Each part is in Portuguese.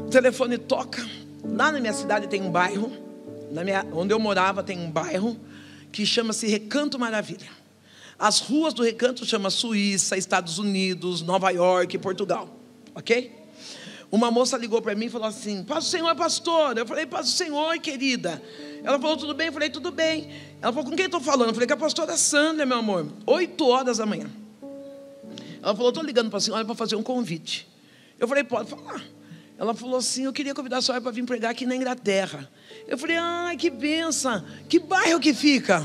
O telefone toca. Lá na minha cidade tem um bairro, onde eu morava tem um bairro que chama-se Recanto Maravilha. As ruas do Recanto chamam Suíça, Estados Unidos, Nova York, Portugal. Ok? Uma moça ligou para mim e falou assim: paz do Senhor, pastor. Eu falei: paz do Senhor, querida. Ela falou: tudo bem? Eu falei: tudo bem. Ela falou: com quem estou falando? Eu falei: com a pastora Sandra, meu amor. 8 horas da manhã. Ela falou: estou ligando para a senhora para fazer um convite. Eu falei: pode falar. Ela falou assim: eu queria convidar a senhora para vir pregar aqui na Inglaterra. Eu falei: ai, que benção. Que bairro que fica?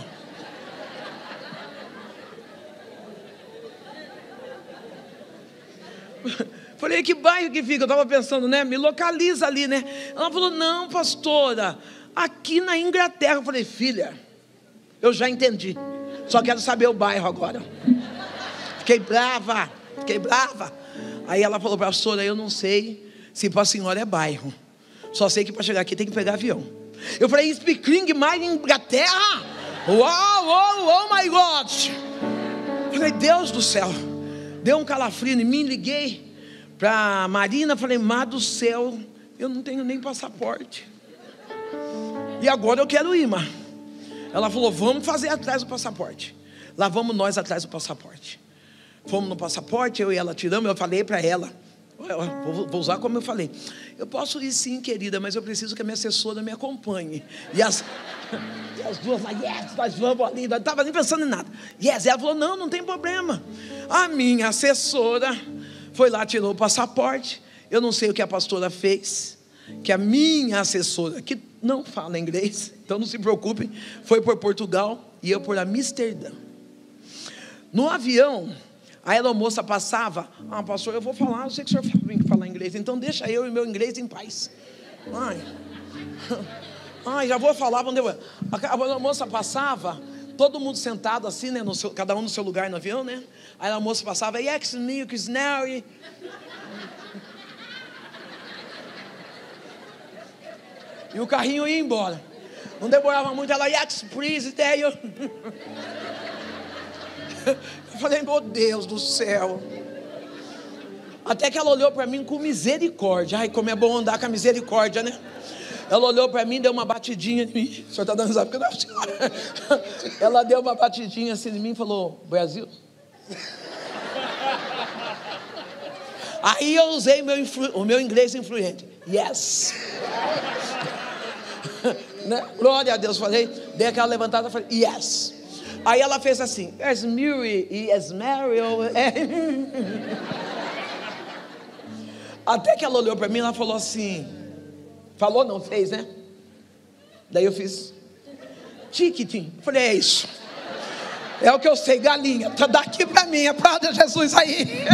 Falei: que bairro que fica? Eu estava pensando, né? Me localiza ali, né? Ela falou: não, pastora, aqui na Inglaterra. Eu falei: filha, eu já entendi. Só quero saber o bairro agora. Fiquei brava. Aí ela falou: pastora, eu não sei se para a senhora é bairro. Só sei que para chegar aqui tem que pegar avião. Eu falei: speaking my Inglaterra? Oh my God. Falei: Deus do céu. Deu um calafrio em mim, liguei para a Marina, falei: Mar do céu, eu não tenho nem passaporte. E agora eu quero ir, Mar. Ela falou: vamos fazer atrás do passaporte. Lá vamos nós atrás do passaporte. Fomos no passaporte, eu e ela tiramos. Eu falei para ela, vou usar como eu falei: eu posso ir sim, querida, mas eu preciso que a minha assessora me acompanhe. E as duas lá: yes, nós vamos ali. Não estava nem pensando em nada. Yes, ela falou: não tem problema. A minha assessora foi lá, tirou o passaporte. Eu não sei o que a pastora fez, que a minha assessora, que não fala inglês, então não se preocupem, foi por Portugal e eu por Amsterdã. No avião, a aeromoça passava: pastor, eu vou falar, eu sei que o senhor vem falar inglês, então deixa eu e meu inglês em paz. Já vou falar. Quando a aeromoça passava, todo mundo sentado assim, né, cada um no seu lugar no avião, né? Aí a moça passava: yes, milk, snarry. E o carrinho ia embora. Não demorava muito, ela: yes, please, there you. Eu falei: meu Deus do céu. Até que ela olhou para mim com misericórdia. Ai, como é bom andar com a misericórdia, né? Ela olhou para mim, deu uma batidinha em mim. O senhor está dando risada porque não é o senhor. Ela deu uma batidinha assim em mim e falou: Brasil? Aí eu usei o meu inglês influente. Yes. Né? Glória a Deus. Falei, dei aquela levantada, falei: yes. Aí ela fez assim: yes, Mary, yes, Mary. Até que ela olhou para mim e ela falou assim: falou, não fez, né? Daí eu fiz tiquitim. Falei: é isso. É o que eu sei, galinha. Tá daqui para mim, aplauda Jesus aí.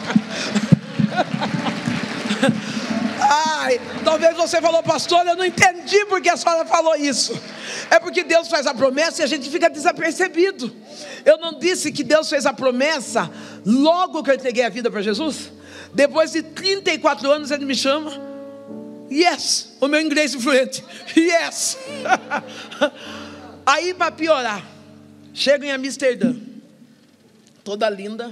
Ai, talvez você falou: pastor, eu não entendi porque a senhora falou isso. É porque Deus faz a promessa e a gente fica desapercebido. Eu não disse que Deus fez a promessa logo que eu entreguei a vida para Jesus? Depois de 34 anos ele me chama. Yes, o meu inglês influente. Yes. Aí, para piorar, chego em Amsterdã, toda linda.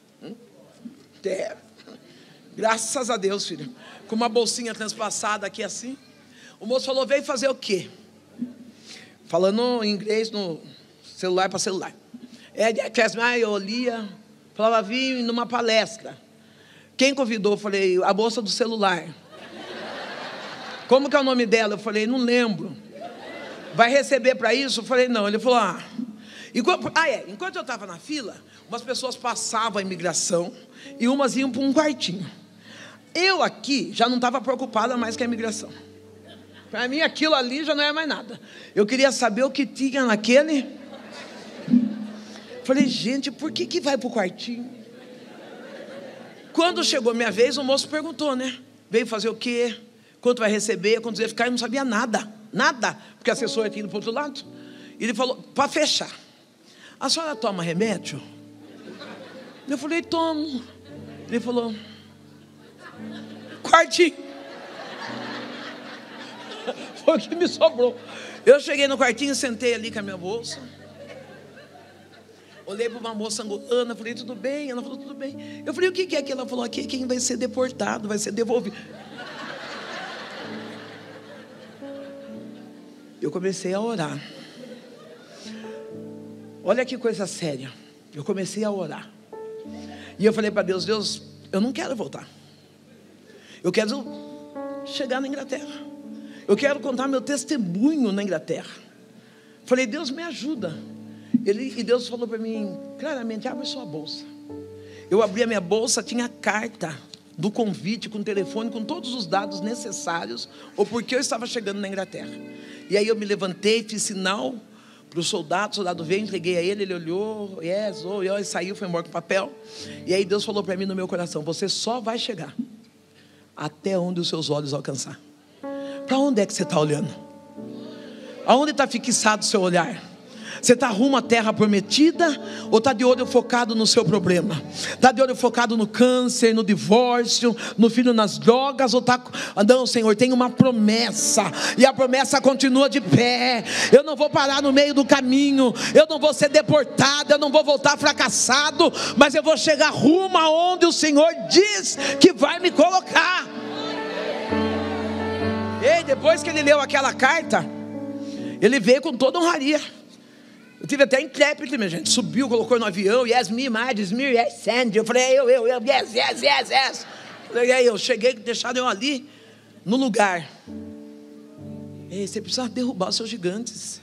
Graças a Deus, filho. Com uma bolsinha transpassada aqui assim. O moço falou: veio fazer o quê? Falando em inglês no celular para celular. Eu lia. Falava: vim numa palestra. Quem convidou? Eu falei: a moça do celular. Como que é o nome dela? Eu falei: não lembro. Vai receber para isso? Eu falei: não. Ele falou: enquanto eu estava na fila, umas pessoas passavam a imigração e umas iam para um quartinho. Eu aqui já não estava preocupada mais com a imigração. Para mim aquilo ali já não é mais nada. Eu queria saber o que tinha naquele. Falei: gente, por que vai para o quartinho? Quando chegou minha vez, o moço perguntou, né? Veio fazer o quê? Quanto vai receber? Quanto ia ficar? Eu não sabia nada. Porque a assessora tinha ido para o outro lado. E ele falou: para fechar, a senhora toma remédio? Eu falei: tomo. Ele falou: quartinho. Foi o que me sobrou. Eu cheguei no quartinho, sentei ali com a minha bolsa. Olhei para uma moça angolana, falei: tudo bem? Ela falou: tudo bem. Eu falei: o que é aquilo? Ela falou: aqui é quem vai ser deportado, vai ser devolvido. eu comecei a orar. Olha que coisa séria. Eu comecei a orar. E eu falei para Deus: Deus, eu não quero voltar. Eu quero chegar na Inglaterra. Eu quero contar meu testemunho na Inglaterra. Falei: Deus, me ajuda. E Deus falou para mim claramente: abre sua bolsa. Eu abri a minha bolsa, tinha a carta do convite, com o telefone, com todos os dados necessários, ou porque eu estava chegando na Inglaterra. E aí eu me levantei, fiz sinal para o soldado veio, entreguei a ele olhou, e saiu, foi embora com o papel. E aí Deus falou para mim no meu coração: você só vai chegar até onde os seus olhos alcançar. Para onde é que você está olhando? Aonde está fixado o seu olhar? Você está rumo à terra prometida, ou está de olho focado no seu problema? Está de olho focado no câncer, no divórcio, no filho nas drogas? Ou está... Não, Senhor, tem uma promessa, e a promessa continua de pé. Eu não vou parar no meio do caminho, eu não vou ser deportado, eu não vou voltar fracassado, mas eu vou chegar rumo aonde o Senhor diz que vai me colocar. E depois que ele leu aquela carta, ele veio com toda honraria. Eu tive até intérprete, minha gente. Subiu, colocou no avião. Yes, me, yes, send. Eu falei: yes. E aí eu cheguei, deixaram eu ali no lugar. Ei, você precisa derrubar os seus gigantes.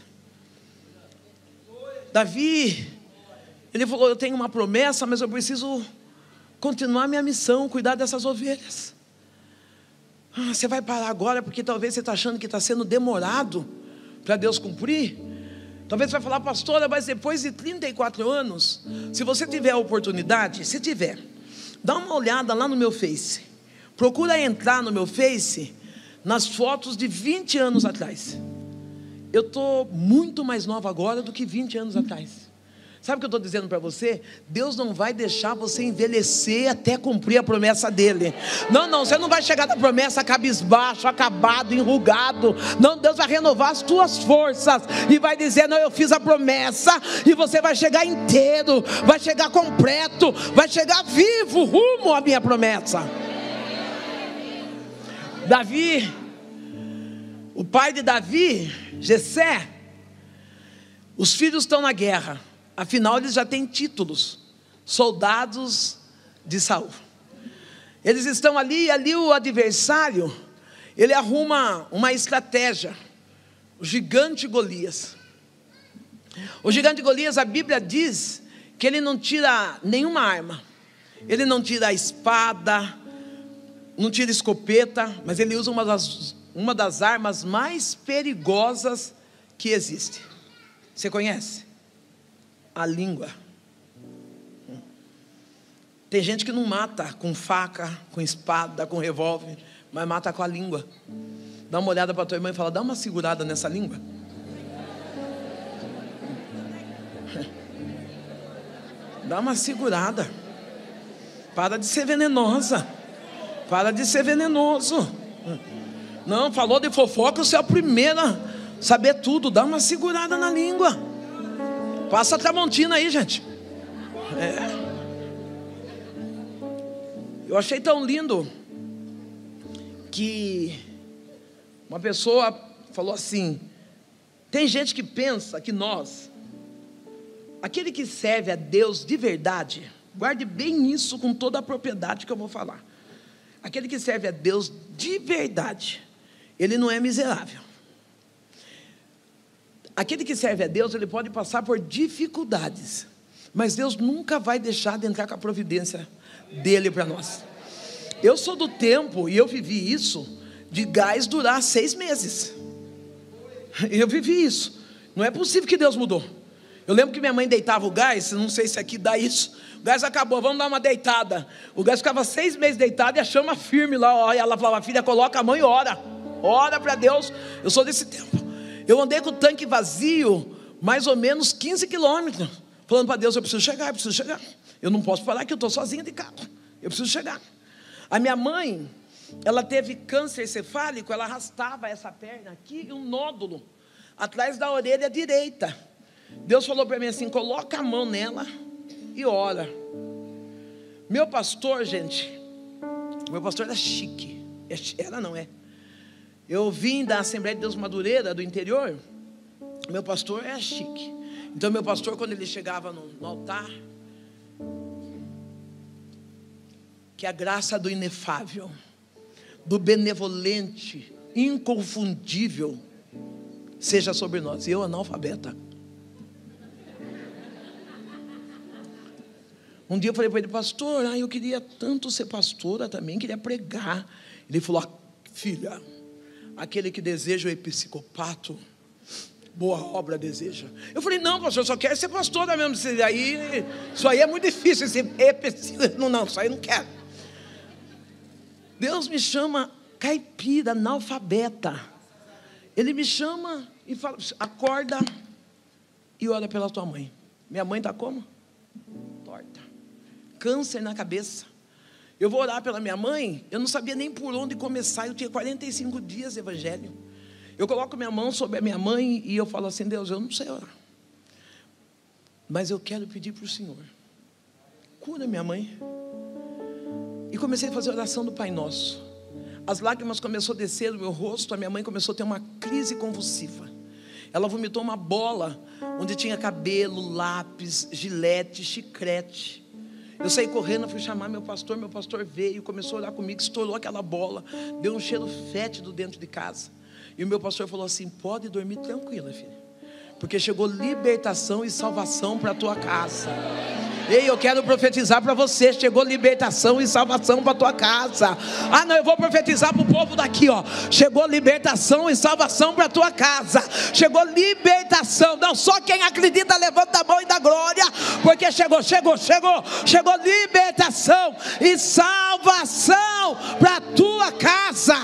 Davi, ele falou: eu tenho uma promessa, mas eu preciso continuar minha missão, cuidar dessas ovelhas. Você vai parar agora porque talvez você está achando que está sendo demorado para Deus cumprir. Talvez você vai falar: pastora, mas depois de 34 anos, se você tiver a oportunidade, se tiver, dá uma olhada lá no meu Face. Procura entrar no meu Face, nas fotos de 20 anos atrás. Eu estou muito mais nova agora do que 20 anos atrás. Sabe o que eu estou dizendo para você? Deus não vai deixar você envelhecer até cumprir a promessa dele. Não, você não vai chegar na promessa cabisbaixo, acabado, enrugado. Não, Deus vai renovar as tuas forças e vai dizer: não, eu fiz a promessa, e você vai chegar inteiro, vai chegar completo, vai chegar vivo, rumo à minha promessa. Davi, o pai de Davi, Jessé, os filhos estão na guerra. Afinal, eles já têm títulos, soldados de Saul. Eles estão ali, e ali o adversário, ele arruma uma estratégia. O gigante Golias. O gigante Golias, a Bíblia diz que ele não tira nenhuma arma. Ele não tira a espada, não tira escopeta, mas ele usa uma das armas mais perigosas que existe. Você conhece? A língua. Tem gente que não mata com faca, com espada, com revólver, mas mata com a língua. Dá uma olhada para tua irmã e fala: dá uma segurada nessa língua. Dá uma segurada. Para de ser venenosa. Para de ser venenoso. Não, falou de fofoca, você é a primeira a saber tudo. Dá uma segurada na língua. Passa a Tramontina aí, gente. Eu achei tão lindo que uma pessoa falou assim: tem gente que pensa que nós, aquele que serve a Deus de verdade, guarde bem isso com toda a propriedade que eu vou falar. Aquele que serve a Deus de verdade, ele não é miserável. Aquele que serve a Deus, ele pode passar por dificuldades, mas Deus nunca vai deixar de entrar com a providência dele para nós. Eu sou do tempo, e eu vivi isso, de gás durar 6 meses. Eu vivi isso. Não é possível que Deus mudou. Eu lembro que minha mãe deitava o gás, não sei se aqui dá isso. O gás acabou, vamos dar uma deitada. O gás ficava 6 meses deitado e a chama firme lá. E ela falava: filha, coloca a mão e ora. Ora para Deus. Eu sou desse tempo. Eu andei com o tanque vazio, mais ou menos 15 quilômetros, falando para Deus: eu preciso chegar. Eu não posso parar, que eu estou sozinha de carro. Eu preciso chegar. A minha mãe, ela teve câncer cefálico, ela arrastava essa perna aqui, um nódulo, atrás da orelha direita. Deus falou para mim assim: coloca a mão nela e ora. Meu pastor, gente, meu pastor era chique. Era, não é? Eu vim da Assembleia de Deus Madureira, do interior, Meu pastor é chique. Então meu pastor, quando ele chegava no altar, que a graça do inefável, do benevolente, inconfundível, seja sobre nós. E eu, analfabeta. Um dia eu falei para ele: pastor, eu queria tanto ser pastora também, queria pregar. Ele falou: filha, aquele que deseja o episcopato, boa obra deseja. Eu falei: não, pastor, eu só quero ser pastora mesmo. Isso aí é muito difícil. Não, isso aí eu não quero. Deus me chama caipira, analfabeta. Ele me chama e fala: acorda e ora pela tua mãe. Minha mãe está como? Torta. Câncer na cabeça. Eu vou orar pela minha mãe. Eu não sabia nem por onde começar. Eu tinha 45 dias de evangelho. Eu coloco minha mão sobre a minha mãe e eu falo assim: Deus, eu não sei orar, mas eu quero pedir para o Senhor, cura minha mãe. E comecei a fazer a oração do Pai Nosso. As lágrimas começaram a descer do meu rosto. A minha mãe começou a ter uma crise convulsiva. Ela vomitou uma bola onde tinha cabelo, lápis, gilete, chiclete. Eu saí correndo, fui chamar meu pastor veio, começou a orar comigo, estourou aquela bola, deu um cheiro fétido dentro de casa. E o meu pastor falou assim: pode dormir tranquila, filha, porque chegou libertação e salvação para a tua casa. Ei, eu quero profetizar para você: chegou libertação e salvação para a tua casa. Não, eu vou profetizar para o povo daqui, ó. Chegou libertação e salvação para a tua casa. Chegou libertação. Não, só quem acredita levanta a mão e dá glória, porque chegou libertação e salvação para a tua casa.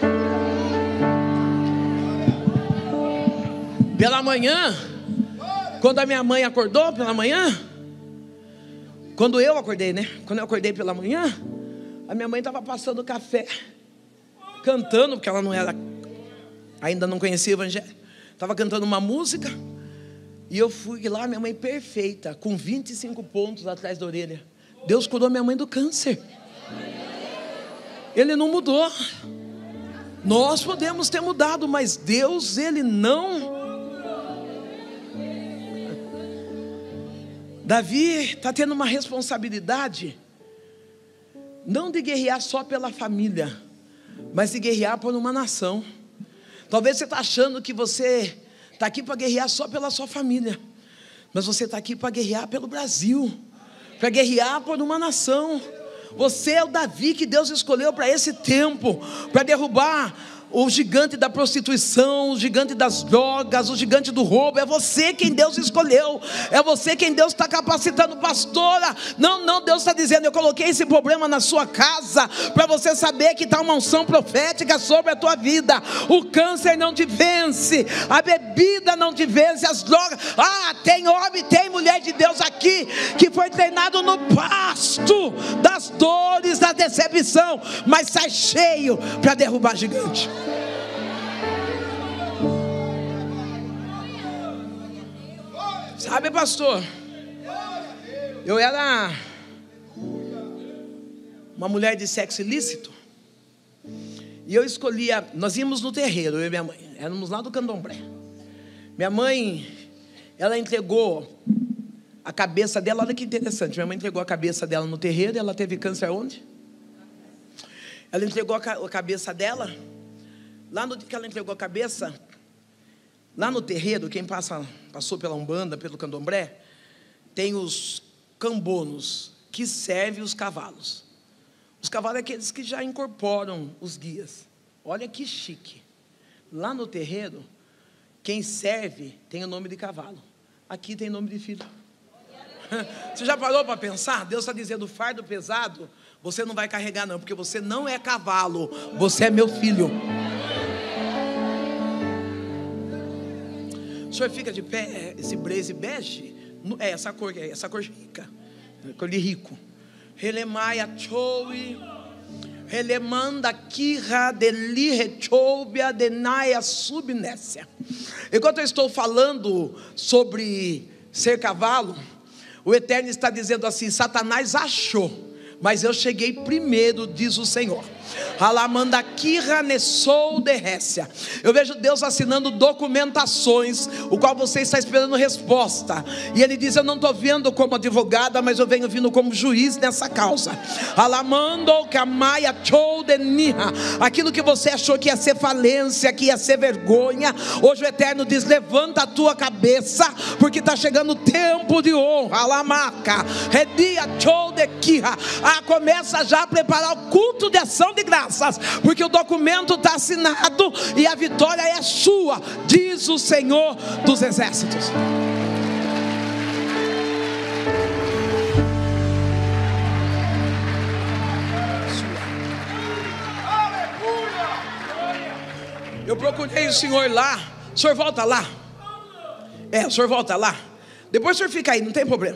Pela manhã, quando a minha mãe acordou pela manhã, quando eu acordei, né? Quando eu acordei pela manhã, a minha mãe estava passando café, cantando, porque ela ainda não conhecia o evangelho. Estava cantando uma música. E eu fui lá, minha mãe perfeita, com 25 pontos atrás da orelha. Deus curou minha mãe do câncer. Ele não mudou. Nós podemos ter mudado, mas Deus, Ele não. Davi está tendo uma responsabilidade, não de guerrear só pela família, mas de guerrear por uma nação. Talvez você está achando que você está aqui para guerrear só pela sua família, mas você está aqui para guerrear pelo Brasil, para guerrear por uma nação. Você é o Davi que Deus escolheu para esse tempo, para derrubar o gigante da prostituição, o gigante das drogas, o gigante do roubo. É você quem Deus escolheu, é você quem Deus está capacitando. Pastora, não, Deus está dizendo: eu coloquei esse problema na sua casa, para você saber que está uma unção profética sobre a tua vida. O câncer não te vence, a bebida não te vence, as drogas. Tem homem, tem mulher de Deus aqui, que foi treinado no pasto das dores, da decepção, mas sai cheio para derrubar gigante. Sabe, pastor, eu era uma mulher de sexo ilícito, e eu escolhia, nós íamos no terreiro, eu e minha mãe, éramos lá do Candomblé. Minha mãe, ela entregou a cabeça dela, olha que interessante, minha mãe entregou a cabeça dela no terreiro. Ela teve câncer onde? Ela entregou a cabeça dela, lá no dia que ela entregou a cabeça, lá no terreiro, quem passou pela Umbanda, pelo Candomblé, tem os cambonos, que servem os cavalos. Os cavalos é aqueles que já incorporam os guias. Olha que chique. Lá no terreiro, quem serve tem o nome de cavalo. Aqui tem nome de filho. Você já parou para pensar? Deus está dizendo: fardo pesado você não vai carregar não, porque você não é cavalo, você é meu filho. O senhor fica de pé, esse blaze bege, essa cor rica, cor de rico. Relemaia choui, relemanda kirra deli rechoubia denaia subnécia. Enquanto eu estou falando sobre ser cavalo, o Eterno está dizendo assim: Satanás achou, mas eu cheguei primeiro, diz o Senhor. Eu vejo Deus assinando documentações, o qual você está esperando resposta. E Ele diz: eu não estou vendo como advogada, mas eu venho vindo como juiz nessa causa. Aquilo que você achou que ia ser falência, que ia ser vergonha, hoje o Eterno diz: levanta a tua cabeça, porque está chegando o tempo de honra. Começa já a preparar o culto de ação de graças, porque o documento está assinado e a vitória é sua, diz o Senhor dos Exércitos. Eu procurei o senhor lá. O senhor volta lá? O senhor volta lá. Depois o senhor fica aí, não tem problema.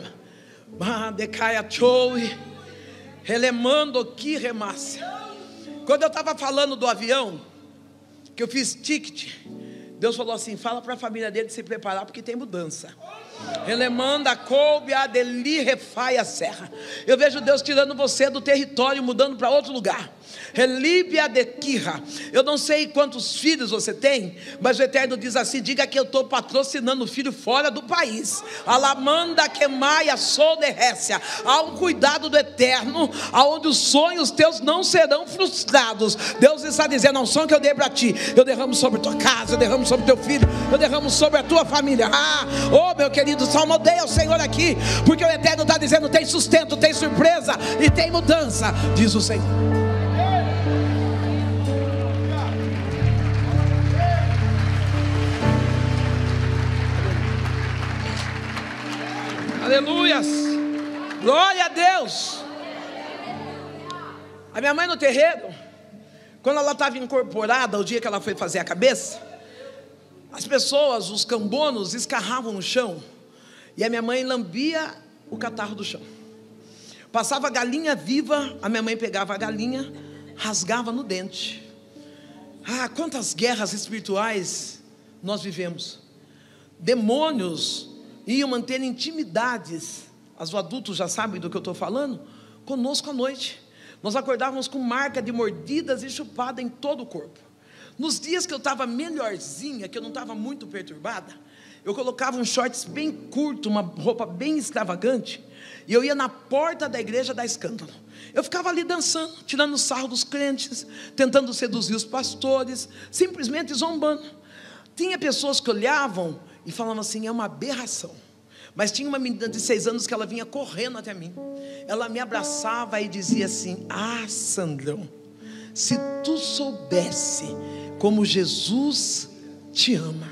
Relemando que remácia. Quando eu estava falando do avião, que eu fiz ticket, Deus falou assim: fala para a família dele se preparar, porque tem mudança. Relemanda coube a deli refai a serra. Eu vejo Deus tirando você do território, mudando para outro lugar. Relíbia de Quirra. Eu não sei quantos filhos você tem, mas o Eterno diz assim: diga que eu estou patrocinando o filho fora do país. Alamanda quemaia sou de Récia. Há um cuidado do Eterno, aonde os sonhos teus não serão frustrados. Deus está dizendo: um sonho que eu dei para ti, eu derramo sobre tua casa, eu derramo sobre teu filho, eu derramo sobre a tua família. Meu querido, salmodeia o Senhor aqui, porque o Eterno está dizendo: tem sustento, tem surpresa e tem mudança, diz o Senhor. Aleluias, glória a Deus. A minha mãe no terreiro, quando ela estava incorporada, o dia que ela foi fazer a cabeça, as pessoas, os cambonos, escarravam no chão, e a minha mãe lambia o catarro do chão. Passava galinha viva, a minha mãe pegava a galinha, rasgava no dente. Quantas guerras espirituais nós vivemos. Demônios iam manter intimidades, os adultos já sabem do que eu estou falando, conosco à noite. Nós acordávamos com marca de mordidas e chupada em todo o corpo. Nos dias que eu estava melhorzinha, que eu não estava muito perturbada, eu colocava um shorts bem curto, uma roupa bem extravagante, e eu ia na porta da igreja dar escândalo. Eu ficava ali dançando, tirando sarro dos crentes, tentando seduzir os pastores, simplesmente zombando. Tinha pessoas que olhavam e falavam assim: é uma aberração. Mas tinha uma menina de 6 anos que ela vinha correndo até mim. Ela me abraçava e dizia assim: Sandrão, se tu soubesse como Jesus te ama.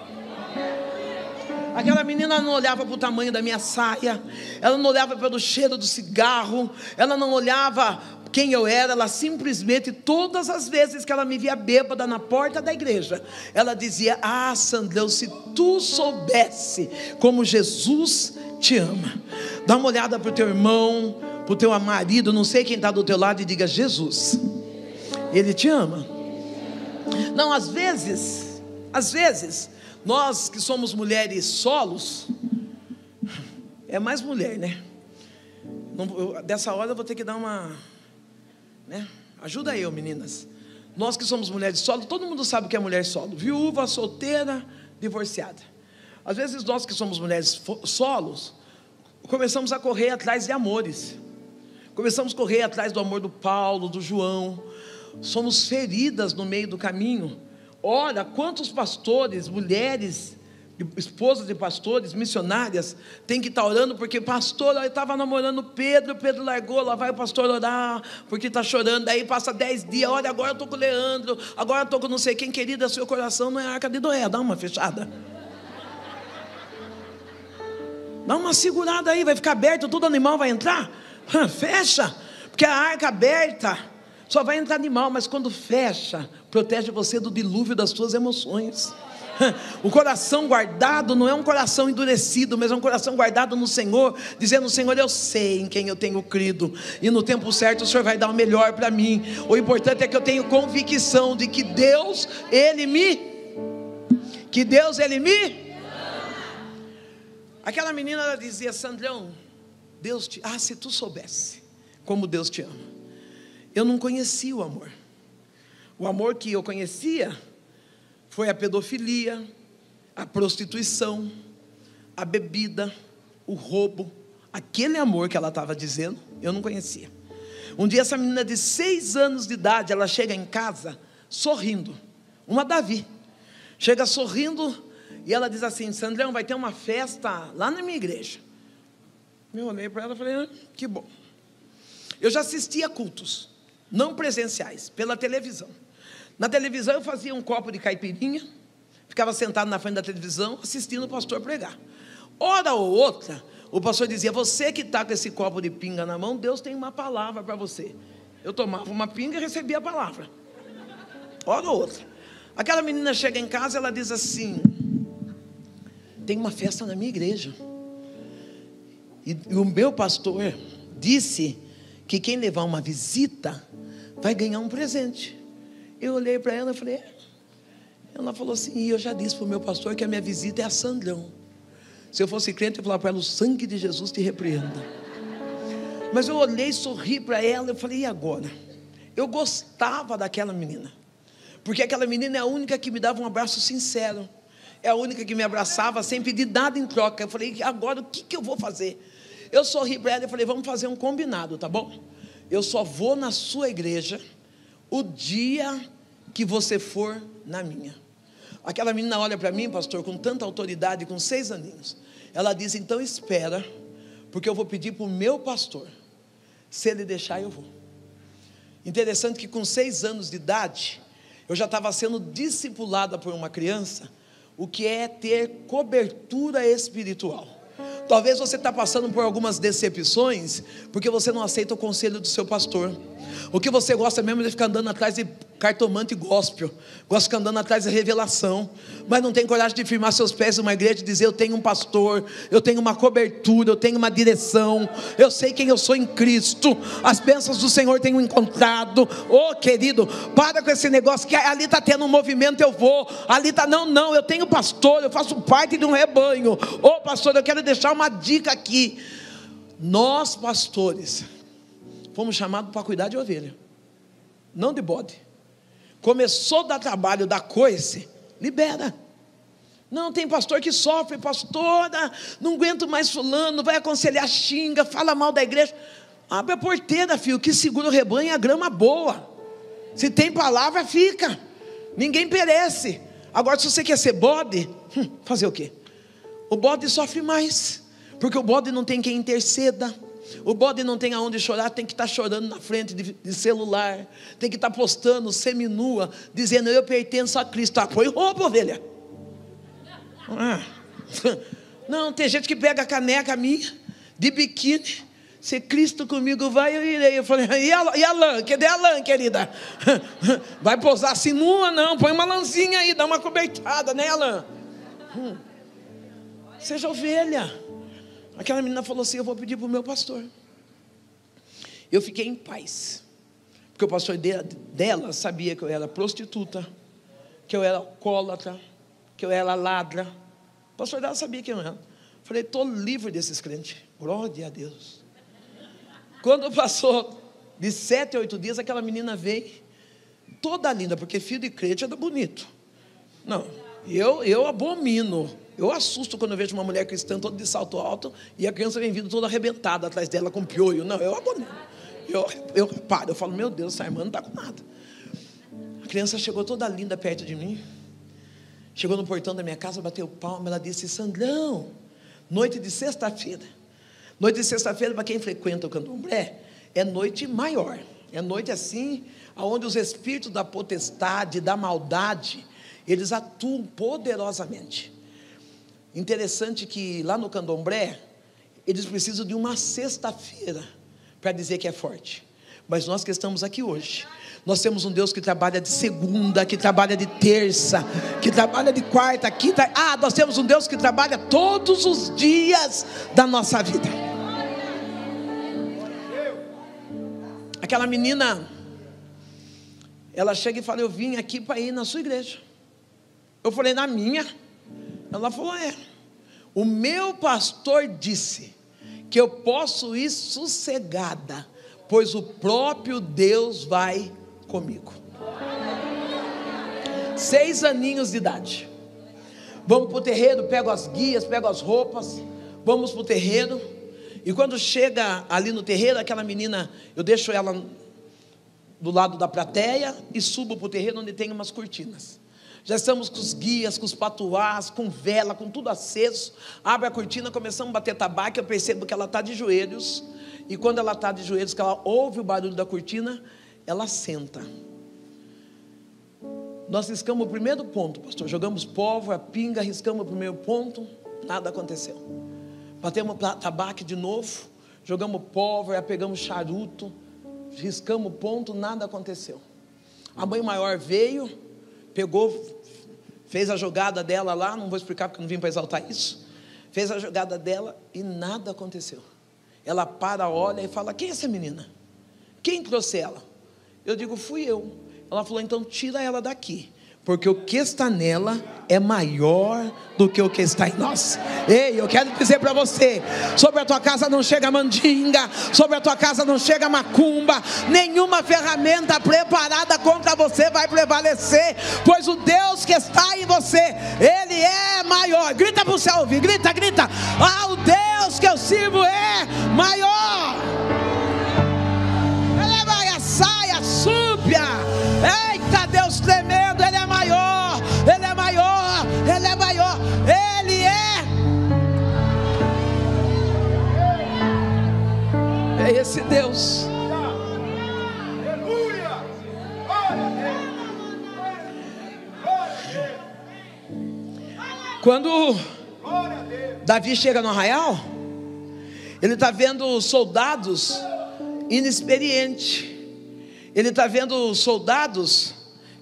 Aquela menina não olhava para o tamanho da minha saia, ela não olhava pelo cheiro do cigarro, ela não olhava quem eu era, ela simplesmente, todas as vezes que ela me via bêbada na porta da igreja, ela dizia: Sandrão, se tu soubesse como Jesus te ama. Dá uma olhada para o teu irmão, para o teu marido, não sei quem está do teu lado, e diga: Jesus, Ele te ama. Não, às vezes, nós que somos mulheres solos, é mais mulher, né? Dessa hora eu vou ter que dar uma, né? Ajuda eu, meninas. Nós que somos mulheres solo, todo mundo sabe o que é mulher solo: viúva, solteira, divorciada. Às vezes nós que somos mulheres solos, começamos a correr atrás de amores. Começamos a correr atrás do amor do Paulo, do João. Somos feridas no meio do caminho. Olha, quantos pastores, mulheres, esposas de pastores, missionárias, tem que estar orando, porque pastor, eu estava namorando Pedro largou, lá vai o pastor orar, porque está chorando. Daí passa 10 dias, olha, agora eu estou com o Leandro, agora eu estou com não sei quem. Querida, seu coração não é a arca de Noé, dá uma fechada. Dá uma segurada aí, vai ficar aberto, todo animal vai entrar? Fecha, porque a arca aberta só vai entrar animal, mas quando fecha, protege você do dilúvio das suas emoções. O coração guardado não é um coração endurecido, mas é um coração guardado no Senhor, dizendo: Senhor, eu sei em quem eu tenho crido, e no tempo certo o Senhor vai dar o melhor para mim. O importante é que eu tenho convicção de que Deus, Ele me... Aquela menina, ela dizia: Sandrão, Deus te... se tu soubesse como Deus te ama. eu não conhecia o amor. O amor que eu conhecia foi a pedofilia, a prostituição, a bebida, o roubo. Aquele amor que ela estava dizendo, eu não conhecia. Um dia essa menina de 6 anos de idade, ela chega em casa sorrindo, uma Davi, chega sorrindo e ela diz assim: Sandrão, vai ter uma festa lá na minha igreja. Eu olhei para ela e falei: que bom. Eu já assistia cultos, não presenciais, pela televisão. Na televisão eu fazia um copo de caipirinha, ficava sentado na frente da televisão assistindo o pastor pregar. Hora ou outra, o pastor dizia: você que está com esse copo de pinga na mão, Deus tem uma palavra para você. Eu tomava uma pinga e recebia a palavra. Hora ou outra. Aquela menina chega em casa, ela diz assim: tem uma festa na minha igreja. E o meu pastor disse que quem levar uma visita vai ganhar um presente. Eu olhei para ela e falei: ela falou assim: e eu já disse para o meu pastor que a minha visita é a Sandrão. Se eu fosse crente, eu ia falar para ela: o sangue de Jesus te repreenda. Mas eu olhei, sorri para ela, eu falei: e agora? Eu gostava daquela menina, porque aquela menina é a única que me dava um abraço sincero, é a única que me abraçava sem pedir nada em troca. Eu falei: agora o que eu vou fazer? Eu sorri para ela e falei: vamos fazer um combinado, tá bom? Eu só vou na sua igreja o dia que você for na minha. Aquela menina olha para mim, pastor, com tanta autoridade, com 6 aninhos. Ela diz: então espera, porque eu vou pedir para o meu pastor. Se ele deixar, eu vou. Interessante que com 6 anos de idade, eu já estava sendo discipulada por uma criança, o que é ter cobertura espiritual. Talvez você está passando por algumas decepções, porque você não aceita o conselho do seu pastor. O que você gosta mesmo é de ficar andando atrás de cartomante gospel, gosta de ficar andando atrás de revelação, mas não tem coragem de firmar seus pés numa igreja e dizer: eu tenho um pastor, eu tenho uma cobertura, eu tenho uma direção, eu sei quem eu sou em Cristo, as bênçãos do Senhor tenho encontrado. Oh querido, para com esse negócio que ali está tendo um movimento, eu vou, ali está, não, eu tenho pastor, eu faço parte de um rebanho. Oh pastor, eu quero deixar uma dica aqui. Nós pastores fomos chamados para cuidar de ovelha, não de bode. Começou a dar trabalho, dar coice, libera. Não, tem pastor que sofre: pastora, não aguento mais fulano, vai aconselhar, xinga, fala mal da igreja. Abre a porteira, filho, que segura o rebanho é a grama boa. Se tem palavra, fica, ninguém perece. Agora, se você quer ser bode, fazer o quê? O bode sofre mais, porque o bode não tem quem interceda. O bode não tem aonde chorar, tem que estar chorando na frente de celular, tem que estar postando seminua, dizendo: eu pertenço a Cristo. Põe roupa, ovelha. Não, tem gente que pega a caneca minha, de biquíni: se Cristo comigo vai, eu irei. Eu falei: e a lã? Cadê a lã, querida? Vai posar assim nua? Não, põe uma lãzinha aí, dá uma cobertada, né, lã? Seja ovelha. Aquela menina falou assim: eu vou pedir para o meu pastor. Eu fiquei em paz, porque o pastor dela sabia que eu era prostituta, que eu era alcoólatra, que eu era ladra. O pastor dela sabia que eu era. Falei: estou livre desses crentes, glória a Deus. Quando passou de 7 a 8 dias, aquela menina veio, toda linda, porque filho de crente era bonito. Não, eu abomino. Eu assusto quando eu vejo uma mulher cristã toda de salto alto e a criança vem vindo toda arrebentada atrás dela com piolho. Não, eu abomino. Eu paro, eu falo: meu Deus, essa irmã não está com nada. A criança chegou toda linda perto de mim, chegou no portão da minha casa, bateu palma, ela disse: Sandrão, noite de sexta-feira. Noite de sexta-feira, para quem frequenta o candomblé, é noite maior. É noite assim, onde os espíritos da potestade, da maldade, eles atuam poderosamente. Interessante que lá no candomblé, eles precisam de uma sexta-feira para dizer que é forte. Mas nós que estamos aqui hoje, nós temos um Deus que trabalha de segunda, que trabalha de terça, que trabalha de quarta, quinta. Nós temos um Deus que trabalha todos os dias da nossa vida. Aquela menina, ela chega e fala: eu vim aqui para ir na sua igreja. Eu falei: na minha? Ela falou: o meu pastor disse que eu posso ir sossegada, pois o próprio Deus vai comigo. 6 aninhos de idade. Vamos para o terreiro, pego as guias, pego as roupas, vamos para o terreiro. E quando chega ali no terreiro, aquela menina, eu deixo ela do lado da plateia e subo para o terreiro onde tem umas cortinas. Já estamos com os guias, com os patuás, com vela, com tudo aceso. Abre a cortina, começamos a bater tabaco. Eu percebo que ela está de joelhos. E quando ela está de joelhos, que ela ouve o barulho da cortina, ela senta. Nós riscamos o primeiro ponto, pastor. Jogamos pólvora, pinga, riscamos o primeiro ponto. Nada aconteceu. Batemos tabaco de novo. Jogamos pólvora, pegamos charuto. Riscamos o ponto, nada aconteceu. A mãe maior veio, pegou, fez a jogada dela lá. Não vou explicar porque não vim para exaltar isso. Fez a jogada dela e nada aconteceu. Ela para, olha e fala: quem é essa menina? Quem trouxe ela? Eu digo: fui eu. Ela falou: então tira ela daqui, porque o que está nela é maior do que o que está em nós. Ei, eu quero dizer para você: sobre a tua casa não chega mandinga, sobre a tua casa não chega macumba, nenhuma ferramenta preparada contra você vai prevalecer, pois o Deus que está em você, Ele é maior. Grita para o céu ouvir, grita, grita: ah, o Deus que eu sirvo é maior. Ele vai a saia, súbia. Eita, Deus tremendo, Ele é maior, Ele é maior, Ele é maior, Ele é esse Deus. Quando Davi chega no arraial, ele está vendo soldados inexperientes. Ele está vendo soldados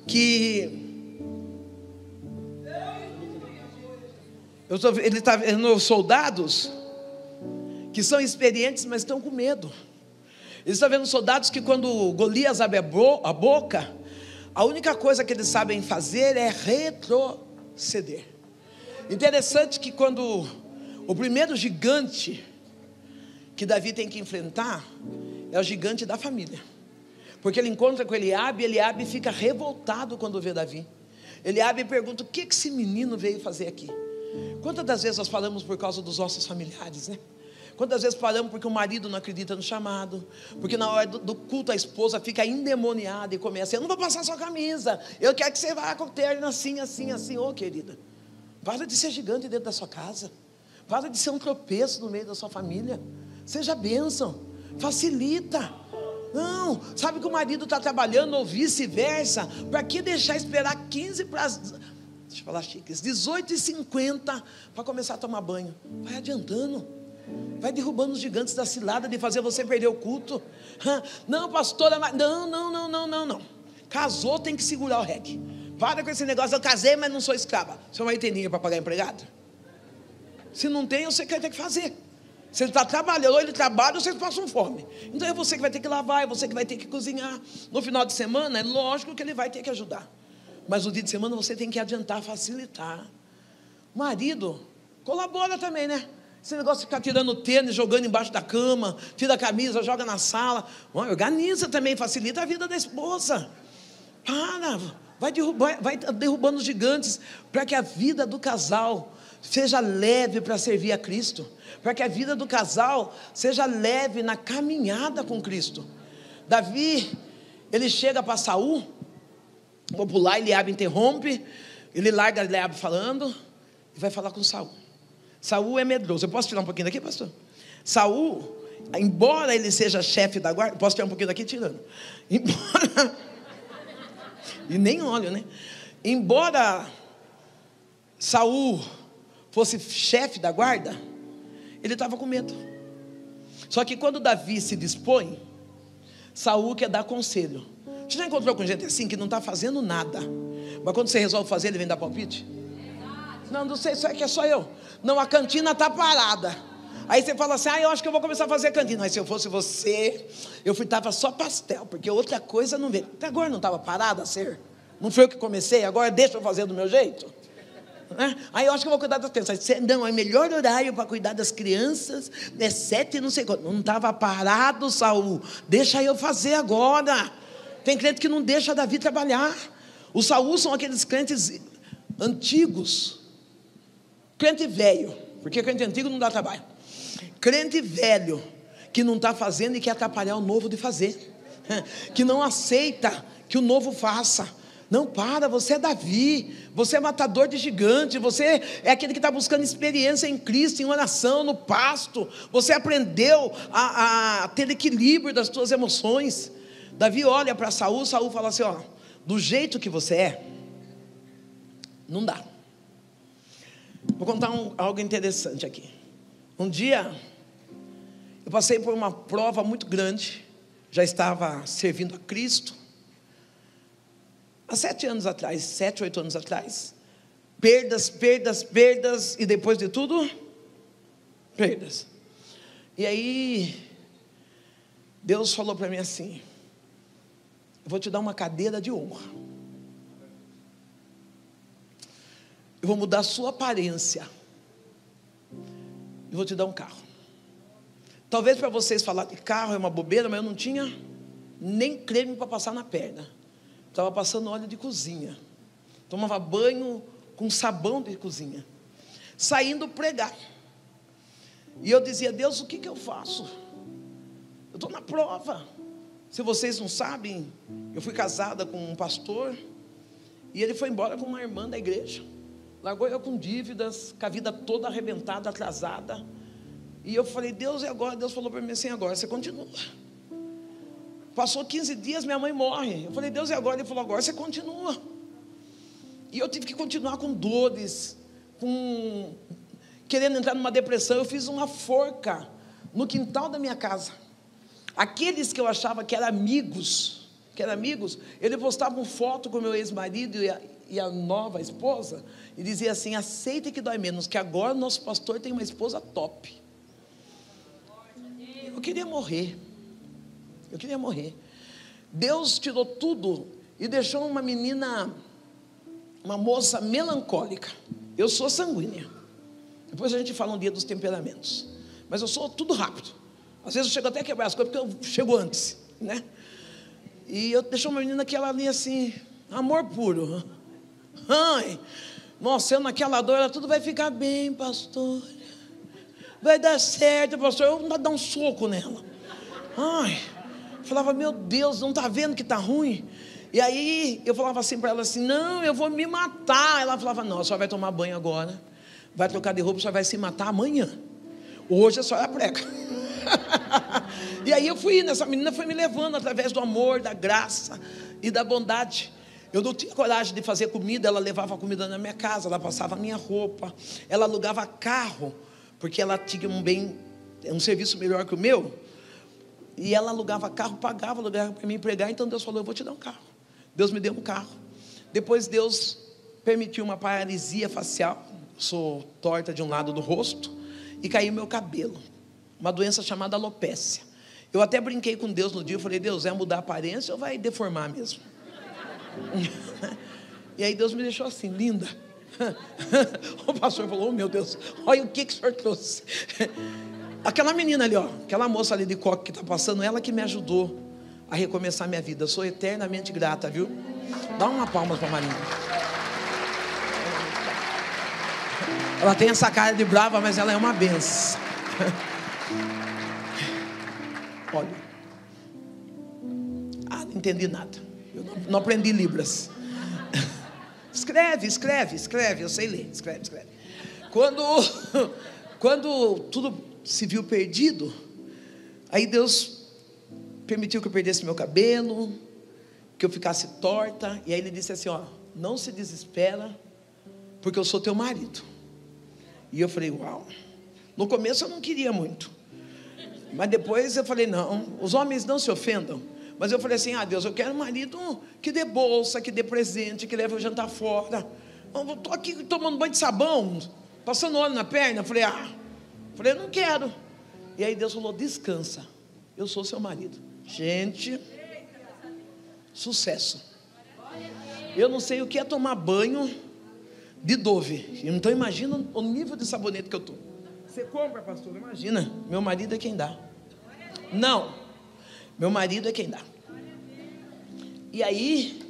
ele está vendo soldados que são experientes, mas estão com medo. Ele está vendo soldados que quando Golias abre a boca, a única coisa que eles sabem fazer é retroceder. Interessante que quando o primeiro gigante que Davi tem que enfrentar é o gigante da família. Porque ele encontra com Eliabe, e Eliabe fica revoltado quando vê Davi. Eliabe pergunta: o que esse menino veio fazer aqui? Quantas das vezes nós falamos por causa dos nossos familiares, né? Quantas vezes falamos porque o marido não acredita no chamado, porque na hora do culto a esposa fica endemoniada e começa: eu não vou passar sua camisa, eu quero que você vá com o terno assim, assim, assim. Ô querida, para de ser gigante dentro da sua casa, para de ser um tropeço no meio da sua família, seja bênção, facilita. Não, sabe que o marido está trabalhando ou vice-versa? Para que deixar esperar 15 para as, deixa eu falar chiques, 18h50 para começar a tomar banho? Vai adiantando, vai derrubando os gigantes da cilada de fazer você perder o culto. Não, pastora, não. Casou, tem que segurar o reggae. Para com esse negócio: eu casei, mas não sou escrava. Seu marido tem dinheiro para pagar empregado? Se não tem, você quer ter que fazer. Se ele está trabalhando, ou ele trabalha, ou vocês passam fome. Então é você que vai ter que lavar, é você que vai ter que cozinhar. No final de semana, é lógico que ele vai ter que ajudar. Mas no dia de semana você tem que adiantar, facilitar. Marido, colabora também, né? Esse negócio de ficar tirando tênis, jogando embaixo da cama, tira a camisa, joga na sala. Organiza também, facilita a vida da esposa. Vai derrubando os gigantes, para que a vida do casal seja leve para servir a Cristo, para que a vida do casal seja leve na caminhada com Cristo. Davi, ele chega para Saul, vou pular, Eliabe interrompe, ele larga Eliabe falando e vai falar com Saul. Saul é medroso. Eu posso tirar um pouquinho daqui, pastor? Saul, embora ele seja chefe da guarda, posso tirar um pouquinho daqui tirando? Embora, e nem olho, né? Embora Saul fosse chefe da guarda, ele estava com medo. Só que quando Davi se dispõe, Saul quer dar conselho. Você já encontrou com gente assim que não está fazendo nada, mas quando você resolve fazer, ele vem dar palpite? Não sei, isso é que é só eu. Não, a cantina está parada. Aí você fala assim: eu acho que eu vou começar a fazer cantina. Mas se eu fosse você, eu fritava só pastel, porque outra coisa não veio. Até agora não estava parada a ser? Não foi eu que comecei, agora deixa eu fazer do meu jeito? né? Aí eu acho que eu vou cuidar das crianças. Não, é melhor horário para cuidar das crianças, 7 e não sei quanto. Não estava parado, Saul. Deixa eu fazer agora. Tem crente que não deixa Davi trabalhar. Os Saul são aqueles crentes antigos. Crente velho, porque crente antigo não dá trabalho. Crente velho, que não está fazendo e quer atrapalhar o novo de fazer. Que não aceita que o novo faça. Não, para, você é Davi, você é matador de gigante, você é aquele que está buscando experiência em Cristo, em oração, no pasto, você aprendeu a ter equilíbrio das suas emoções. Davi olha para Saul, Saul fala assim, ó, do jeito que você é, não dá. Vou contar algo interessante aqui. Um dia, eu passei por uma prova muito grande, já estava servindo a Cristo, há 7 anos atrás, 7, 8 anos atrás, perdas, e depois de tudo, perdas. E aí, Deus falou para mim assim, eu vou te dar uma cadeira de honra, eu vou mudar a sua aparência, eu vou te dar um carro. Talvez para vocês falar que carro é uma bobeira, mas eu não tinha nem creme para passar na perna. Estava passando óleo de cozinha. Tomava banho com sabão de cozinha. Saindo pregar. E eu dizia, Deus, o que eu faço? Eu estou na prova. Se vocês não sabem, eu fui casada com um pastor. E ele foi embora com uma irmã da igreja. Largou eu com dívidas, com a vida toda arrebentada, atrasada. E eu falei, Deus, e agora? Deus falou para mim assim, agora você continua. Passou 15 dias, minha mãe morre. Eu falei, Deus, e agora? Ele falou, agora você continua. E eu tive que continuar com dores, querendo entrar numa depressão. Eu fiz uma forca no quintal da minha casa. Aqueles que eu achava que eram amigos, ele postava uma foto com o meu ex-marido e a nova esposa, e dizia assim, aceita que dói menos, que agora o nosso pastor tem uma esposa top. Eu queria morrer. Deus tirou tudo e deixou uma menina, uma moça melancólica. Eu sou sanguínea. Depois a gente fala um dia dos temperamentos. Mas eu sou tudo rápido. Às vezes eu chego até a quebrar as coisas, porque eu chego antes, né? E eu deixei uma menina que ela ali assim, amor puro. Ai, nossa, eu naquela dor, tudo vai ficar bem, pastor. Vai dar certo, pastor. Eu vou dar um soco nela. Ai, falava, meu Deus, não está vendo que está ruim? E aí eu falava assim para ela assim, não, eu vou me matar. Ela falava, não, a senhora vai tomar banho agora, vai trocar de roupa, a senhora vai se matar amanhã. Hoje a senhora prega. E aí eu fui, essa menina foi me levando através do amor, da graça e da bondade. Eu não tinha coragem de fazer comida, ela levava a comida na minha casa, ela passava a minha roupa, ela alugava carro, porque ela tinha um serviço melhor que o meu, e ela alugava carro, pagava lugar para mim pregar. Então Deus falou, eu vou te dar um carro. Deus me deu um carro. Depois Deus permitiu uma paralisia facial, sou torta de um lado do rosto, e caiu meu cabelo, uma doença chamada alopécia. Eu até brinquei com Deus no dia, eu falei, Deus, é mudar a aparência ou vai deformar mesmo? E aí Deus me deixou assim, linda. O pastor falou, oh meu Deus, olha o que o senhor trouxe. Aquela menina ali, ó, aquela moça ali de coque que está passando, ela que me ajudou a recomeçar minha vida. Eu sou eternamente grata, viu? Dá uma palma para a Marinha. Ela tem essa cara de brava, mas ela é uma benção. Olha, não entendi nada. Eu não aprendi Libras. Escreve, eu sei ler. Escreve. Quando tudo se viu perdido, aí Deus permitiu que eu perdesse meu cabelo, que eu ficasse torta. E aí Ele disse assim, ó, não se desespera, porque eu sou teu marido. E eu falei, uau. No começo eu não queria muito, mas depois eu falei, não, os homens não se ofendam. Mas eu falei assim, Deus, eu quero um marido que dê bolsa, que dê presente, que leve o jantar fora. Eu estou aqui tomando banho de sabão, passando óleo na perna. Eu falei, eu não quero. E aí Deus falou, descansa, eu sou seu marido. Gente, sucesso. Eu não sei o que é tomar banho de Dove. Então imagina o nível de sabonete que eu estou. Você compra, pastor? Imagina, meu marido é quem dá. Não, meu marido é quem dá. E aí,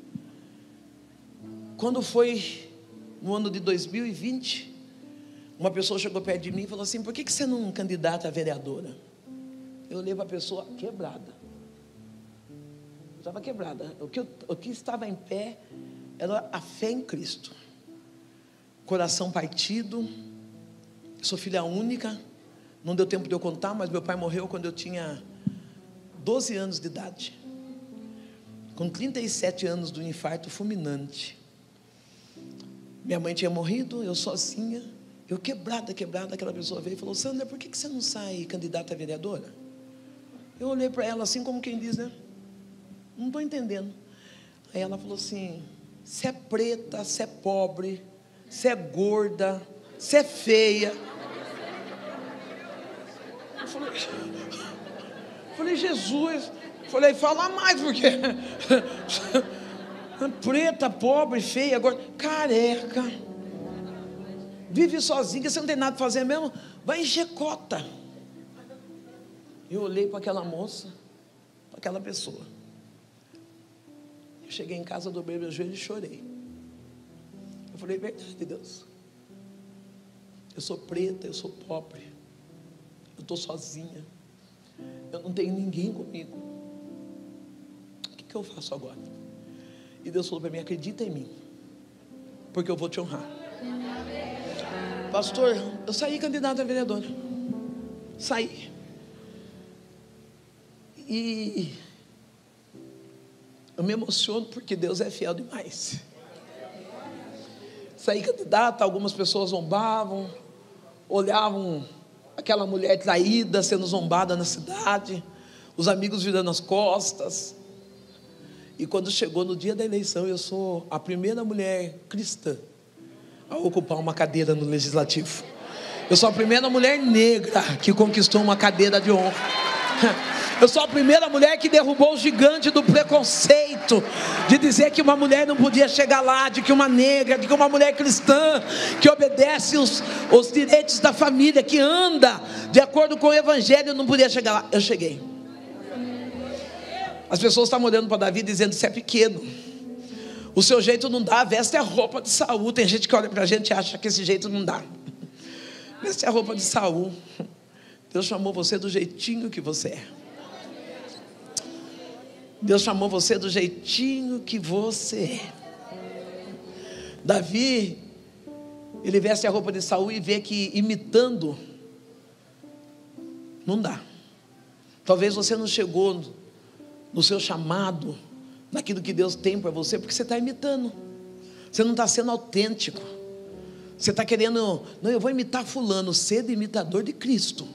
quando foi no ano de 2020, uma pessoa chegou perto de mim e falou assim: por que você não candidata a vereadora? Eu olhei para a pessoa quebrada. Estava quebrada. O que estava em pé era a fé em Cristo. Coração partido. Eu sou filha única. Não deu tempo de eu contar, mas meu pai morreu quando eu tinha 12 anos de idade. Com 37 anos do infarto fulminante. Minha mãe tinha morrido, eu sozinha. Eu quebrada, aquela pessoa veio e falou: Sandra, por que você não sai candidata a vereadora? Eu olhei para ela assim como quem diz, né? Não estou entendendo. Aí ela falou assim: você é preta, você é pobre, você é gorda, você é feia. Eu falei, Jesus. Falei, fala mais, porque preta, pobre, feia, gorda, careca, vive sozinha, você não tem nada para fazer mesmo, vai encher cota. Eu olhei para aquela moça, para aquela pessoa. Eu cheguei em casa, dobrei meu joelho e chorei. Eu falei, verdade, Deus. Eu sou preta, eu sou pobre, eu estou sozinha, eu não tenho ninguém comigo. O que eu faço agora? E Deus falou para mim: acredita em mim, porque eu vou te honrar. Pastor, eu saí candidato a vereadora. Saí. E eu me emociono porque Deus é fiel demais. Saí candidata, algumas pessoas zombavam, olhavam aquela mulher traída sendo zombada na cidade, os amigos virando as costas. E quando chegou no dia da eleição, eu sou a primeira mulher cristã a ocupar uma cadeira no legislativo. Eu sou a primeira mulher negra que conquistou uma cadeira de honra. Eu sou a primeira mulher que derrubou o gigante do preconceito, de dizer que uma mulher não podia chegar lá, de que uma negra, de que uma mulher cristã, que obedece os direitos da família, que anda de acordo com o evangelho, não podia chegar lá. Eu cheguei. As pessoas estão olhando para Davi dizendo: você é pequeno, o seu jeito não dá, veste a roupa de Saul. Tem gente que olha para a gente e acha que esse jeito não dá. Veste a roupa de Saul. Deus chamou você do jeitinho que você é. Deus chamou você do jeitinho que você é. Davi, ele veste a roupa de Saul e vê que imitando não dá. Talvez você não chegou no seu chamado, naquilo que Deus tem para você, porque você está imitando. Você não está sendo autêntico. Você está querendo, não, eu vou imitar fulano. Ser imitador de Cristo.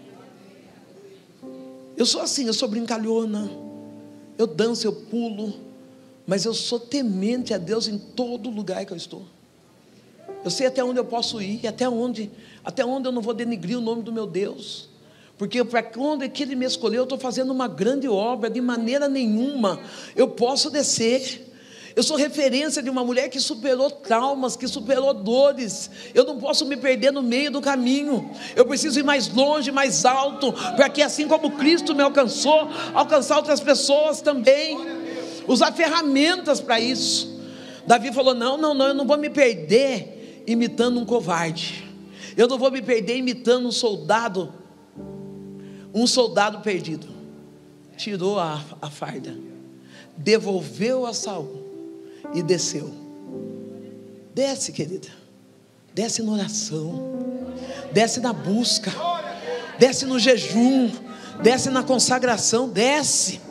Eu sou assim, eu sou brincalhona, eu danço, eu pulo, mas eu sou temente a Deus em todo lugar que eu estou. Eu sei até onde eu posso ir, até onde eu não vou denigrir o nome do meu Deus, porque para onde é que Ele me escolheu, eu estou fazendo uma grande obra. De maneira nenhuma eu posso descer. Eu sou referência de uma mulher que superou traumas, que superou dores. Eu não posso me perder no meio do caminho. Eu preciso ir mais longe, mais alto, para que assim como Cristo me alcançou, alcançar outras pessoas também. Usar ferramentas para isso. Davi falou: não, eu não vou me perder imitando um covarde. Eu não vou me perder imitando um soldado perdido. Tirou a farda, devolveu a Saul e desceu. Desce, querida. Desce na oração, desce na busca, desce no jejum, desce na consagração. Desce.